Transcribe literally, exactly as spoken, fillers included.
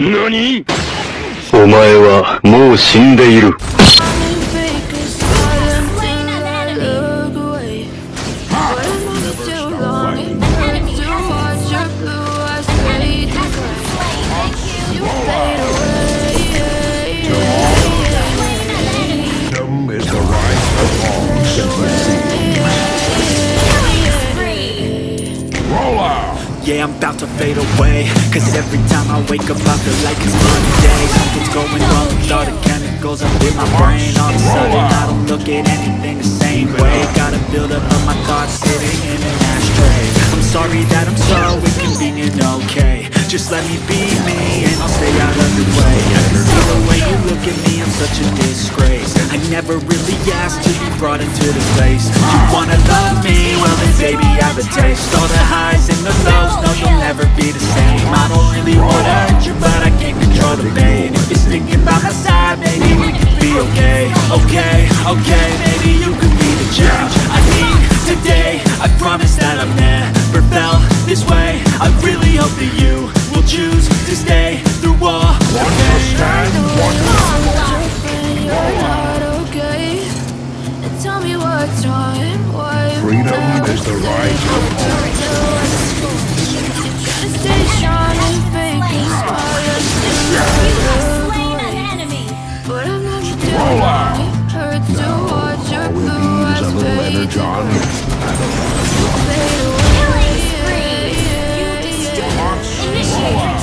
何？お前はもう死んでいる。 Yeah, I'm about to fade away, cause every time I wake up I feel like it's Monday. Something's going wrong with all the chemicals up in my brain. All of a sudden I don't look at anything the same way. Gotta build up of my thoughts sitting in an ashtray. I'm sorry that I'm so inconvenient, okay. Just let me be me and I'll stay out of your way. I can see the way you look at me, I'm such a disgrace. I never really asked to be brought into this place. You wanna love me? Well then baby I have a taste. All the highs and the lows, no you'll never be the same. I don't really wanna hurt you but I can't control the pain. If you're sticking by my side, maybe we can be okay. Okay, okay, maybe you could be the change I need today. I promise that I've never felt this way. I really hope that you will choose to stay through all the pain. Tell me what's wrong, why freedom is the right to stay strong and fake and smile. But I'm not doing it. Hurts to watch your blue eyes fade away. Fade away. roll out.